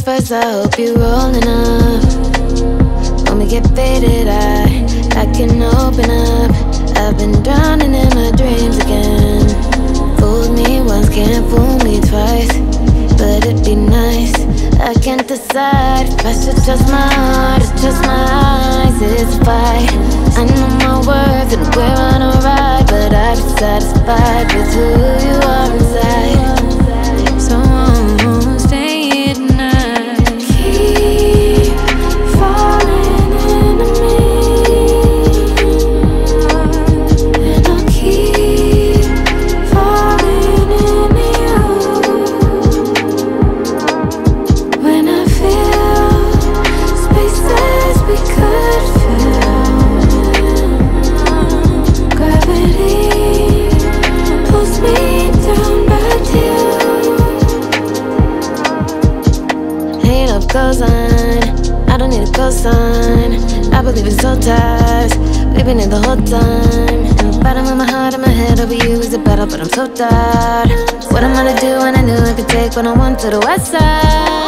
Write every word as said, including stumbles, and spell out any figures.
first, I hope you're rolling up. When we get faded, I, I can open up. I've been drowning in my dreams again. Fooled me once, can't fool me twice. But it'd be nice, I can't decide if I should trust my heart or trust my eyes. It's a fight, I know my worth and we're on a ride. But I'd be satisfied with who you are inside. So I won't stay here tonight. Keep falling into me, and I'll keep falling into you. When I feel spaces we could fill, gravity pulls me down back to you. Hate up goes on, I don't need a cosign. I believe in soul ties, we've been here the whole time. In the bottom of my heart and my head over you is a battle, but I'm so tired. What am I to do when I knew I could take what I want to the west side?